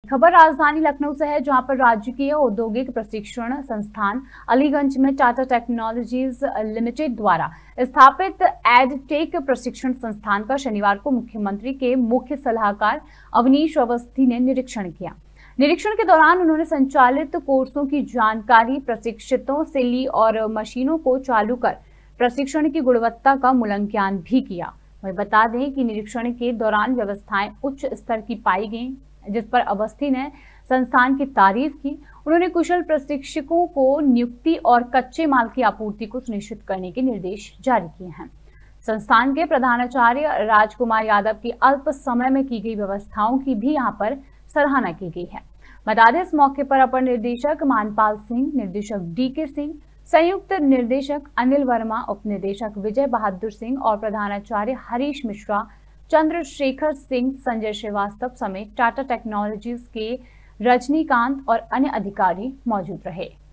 खबर राजधानी लखनऊ से है, जहां पर राजकीय औद्योगिक प्रशिक्षण संस्थान अलीगंज में टाटा टेक्नोलॉजीज लिमिटेड द्वारा स्थापित एडटेक प्रशिक्षण संस्थान का शनिवार को मुख्यमंत्री के मुख्य सलाहकार अवनीश अवस्थी ने निरीक्षण किया। निरीक्षण के दौरान उन्होंने संचालित कोर्सों की जानकारी प्रशिक्षितों से ली और मशीनों को चालू कर प्रशिक्षण की गुणवत्ता का मूल्यांकन भी किया। वही बता दें कि निरीक्षण के दौरान व्यवस्थाएं उच्च स्तर की पाई गई, जिस पर अवस्थी ने संस्थान की तारीफ की। उन्होंने कुशल प्रशिक्षकों को नियुक्ति और कच्चे माल की आपूर्ति को सुनिश्चित करने के निर्देश जारी किए हैं। संस्थान के प्रधानाचार्य राजकुमार यादव की अल्प समय में की गई व्यवस्थाओं की भी यहां पर सराहना की गई है। बता दें, इस मौके पर अपर निर्देशक मानपाल सिंह, निर्देशक डीके सिंह, संयुक्त निर्देशक अनिल वर्मा, उप निर्देशक विजय बहादुर सिंह और प्रधानाचार्य हरीश मिश्रा, चंद्रशेखर सिंह, संजय श्रीवास्तव समेत टाटा टेक्नोलॉजीज के रजनीकांत और अन्य अधिकारी मौजूद रहे।